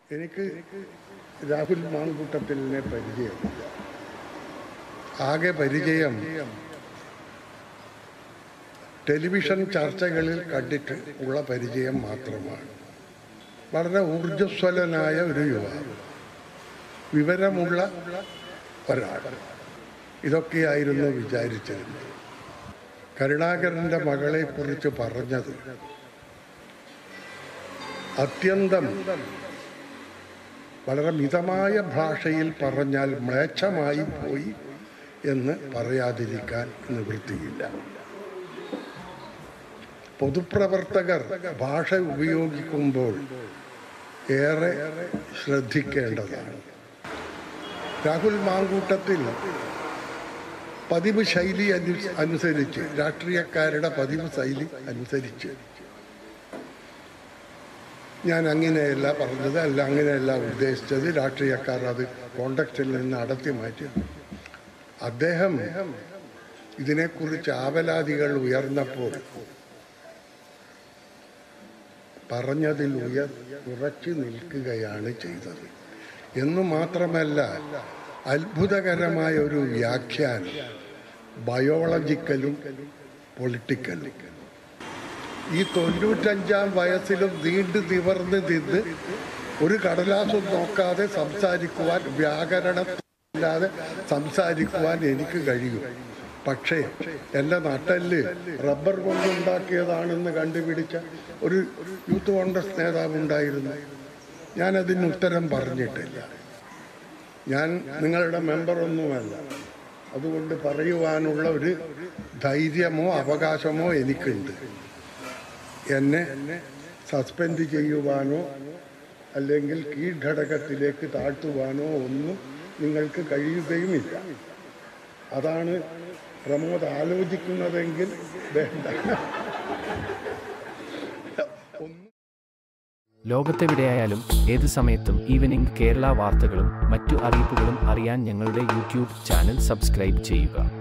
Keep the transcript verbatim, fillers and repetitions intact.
എനിക്ക് രാഹുൽ മാങ്കൂട്ടത്തിലിനെ പരിചയം ആകെ പരിചയം ടെലിവിഷൻ ചർച്ചകളിൽ കണ്ടിട്ട് ഉള്ള പരിചയം മാത്രമാണ്. വളരെ ഊർജ്ജസ്വലനായ ഒരു യുവാവ്, വിവരമുള്ള ഒരാൾ. ഇതൊക്കെയായിരുന്നു വിചാരിച്ചിരുന്നത്. കരുണാകരൻ്റെ മകളെക്കുറിച്ച് പറഞ്ഞത് അത്യന്തം വളരെ മിതമായ ഭാഷയിൽ പറഞ്ഞാൽ മ്ലേച്ഛമായി പോയി എന്ന് പറയാതിരിക്കാൻ നിവൃത്തിയില്ല. പൊതുപ്രവർത്തകർ ഭാഷ ഉപയോഗിക്കുമ്പോൾ ഏറെ ശ്രദ്ധിക്കേണ്ടതാണ്. രാഹുൽ മാങ്കൂട്ടത്തിൽ പതിവ് ശൈലി അനു അനുസരിച്ച് രാഷ്ട്രീയക്കാരുടെ പതിവ് ശൈലി അനുസരിച്ച് ഞാൻ അങ്ങനെയല്ല പറഞ്ഞത്, അല്ല അങ്ങനെയല്ല ഉദ്ദേശിച്ചത്, രാഷ്ട്രീയക്കാർ അത് കോണ്ടക്സ്റ്റിൽ നിന്ന് അടത്തി മാറ്റി. അദ്ദേഹം ഇതിനെക്കുറിച്ച് ആവലാതികൾ ഉയർന്നപ്പോൾ പറഞ്ഞതിൽ ഉയർ ഉറച്ചു നിൽക്കുകയാണ് ചെയ്തത്. എന്നു മാത്രമല്ല, അത്ഭുതകരമായ ഒരു വ്യാഖ്യാനം ബയോളജിക്കലും പൊളിറ്റിക്കലും. ഈ തൊണ്ണൂറ്റഞ്ചാം വയസ്സിലും നീണ്ടു നിവർന്ന് നിന്ന് ഒരു കടലാസും നോക്കാതെ സംസാരിക്കുവാൻ, വ്യാകരണമില്ലാതെ സംസാരിക്കുവാൻ എനിക്ക് കഴിയും. പക്ഷേ എൻ്റെ നട്ടെല്ല് റബ്ബർ കൊണ്ടുണ്ടാക്കിയതാണെന്ന് കണ്ടുപിടിച്ച ഒരു യൂത്ത് കോൺഗ്രസ് നേതാവുണ്ടായിരുന്നു. ഞാനതിന് ഉത്തരം പറഞ്ഞിട്ടില്ല. ഞാൻ നിങ്ങളുടെ മെമ്പറൊന്നുമല്ല, അതുകൊണ്ട് പറയുവാനുള്ള ഒരു ധൈര്യമോ അവകാശമോ എനിക്കുണ്ട്. എന്നെ സസ്പെൻഡ് ചെയ്യുവാനോ അല്ലെങ്കിൽ കീഴ്ഘടകത്തിലേക്ക് താഴ്ത്തുവാനോ ഒന്നും നിങ്ങൾക്ക് കഴിയുകയുമില്ല. അതാണ് പ്രമോദ് ആലോചിക്കുന്നതെങ്കിൽ വേണ്ട. ലോകത്തെവിടെയായാലും ഏത് സമയത്തും ഈവനിംഗ് കേരള വാർത്തകളും മറ്റു അറിയിപ്പുകളും അറിയാൻ ഞങ്ങളുടെ യൂട്യൂബ് ചാനൽ സബ്സ്ക്രൈബ് ചെയ്യുക.